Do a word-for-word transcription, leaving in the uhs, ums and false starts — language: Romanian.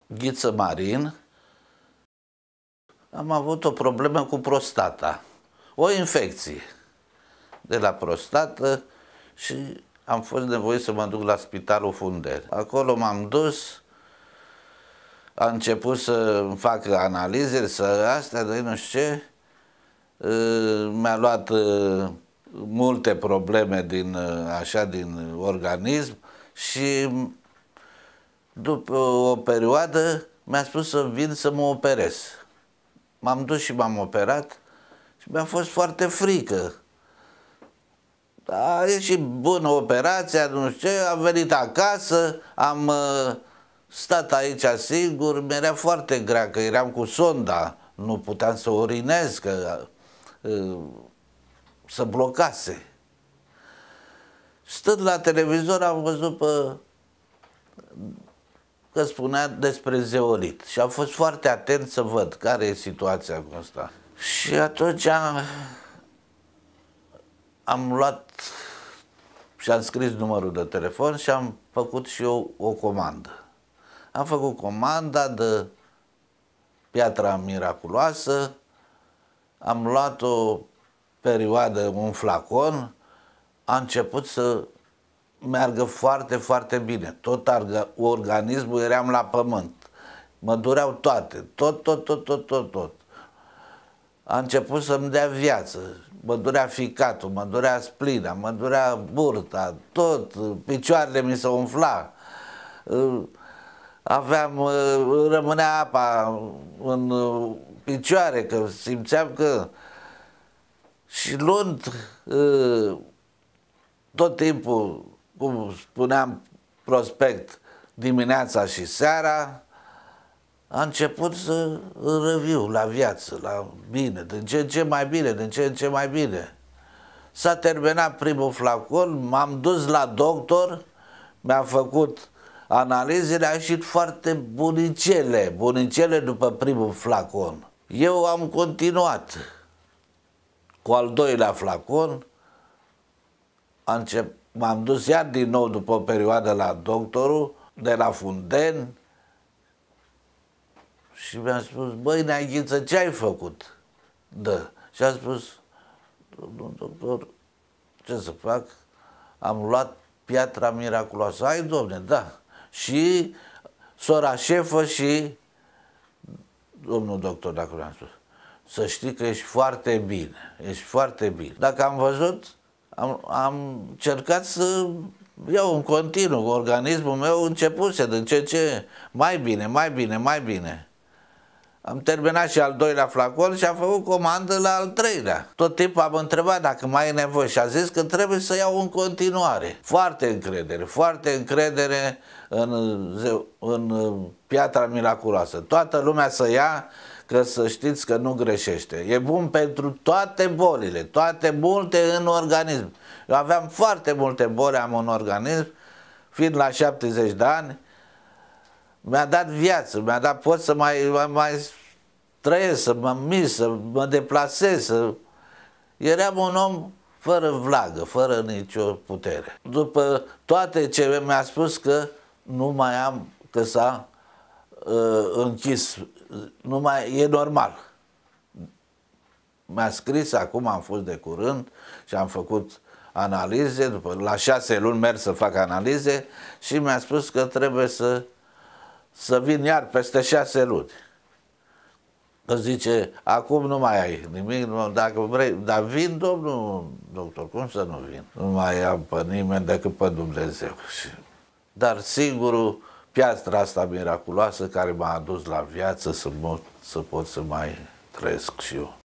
Ghiță Marin, am avut o problemă cu prostata, o infecție de la prostată și am fost nevoit să mă duc la Spitalul Fundeni. Acolo m-am dus, a început să fac analize, să astea, de nu știu ce, mi-a luat multe probleme din, așa, din organism și după o perioadă mi-a spus să vin să mă operez. M-am dus și m-am operat și mi-a fost foarte frică. A ieșit bună operația, nu știu ce, am venit acasă, am uh, stat aici singur, mi-era foarte grea, că eram cu sonda, nu puteam să urinez, că uh, să blocase. Stând la televizor am văzut pe, că spunea despre zeolit și am fost foarte atent să văd care e situația cu asta. Și atunci am, am luat și am scris numărul de telefon și am făcut și eu o comandă. Am făcut comanda de piatra miraculoasă, am luat o perioadă, un flacon, a început să meargă foarte, foarte bine. Tot organismul eram la pământ. Mă dureau toate, tot, tot, tot, tot, tot, tot. A început să-mi dea viață. Mă durea ficatul, mă durea splina, mă durea burta, tot, picioarele mi se umfla. Aveam, rămânea apa în picioare, că simțeam că... Și luând tot timpul, cum spuneam, prospect, dimineața și seara, a început să reviu la viață, la bine, din ce în ce mai bine, din ce în ce mai bine. S-a terminat primul flacon, m-am dus la doctor, mi-a făcut analizele, a ieșit foarte bunicele, bunicele după primul flacon. Eu am continuat cu al doilea flacon, m-am dus iar din nou după o perioadă la doctorul de la Fundeni și mi-a spus, băi, Neaghiță, ce ai făcut? Da. Și a spus, domnul doctor, ce să fac? Am luat piatra miraculoasă. Ai, domne, da. Și sora șefă și domnul doctor, dacă le-am spus, să știi că ești foarte bine, ești foarte bine. Dacă am văzut, am, am încercat să iau în continuu, organismul meu începuse din ce ce mai bine, mai bine, mai bine. Am terminat și al doilea flacon și am făcut comandă la al treilea. Tot timpul am întrebat dacă mai e nevoie și a zis că trebuie să iau în continuare. Foarte încredere, foarte încredere în, în piatra miraculoasă. Toată lumea să ia, că să știți că nu greșește. E bun pentru toate bolile, toate multe în organism. Eu aveam foarte multe boli, am în organism, fiind la șaptezeci de ani, mi-a dat viață, mi-a dat, pot să mai, mai, mai trăiesc, să mă mis, să mă deplasez, să... Eram un om fără vlagă, fără nicio putere. După toate ce mi-a spus că nu mai am, că s-a uh, închis, nu mai e normal. Mi-a scris, acum am fost de curând și am făcut analize, după, la șase luni merg să fac analize și mi-a spus că trebuie să să vin iar peste șase luni. Că zice, acum nu mai ai nimic, dacă vrei, dar vin, domnul doctor, cum să nu vin? Nu mai am pe nimeni decât pe Dumnezeu. Dar singurul, piatra asta miraculoasă care m-a adus la viață să, mă, să pot să mai trăiesc și eu.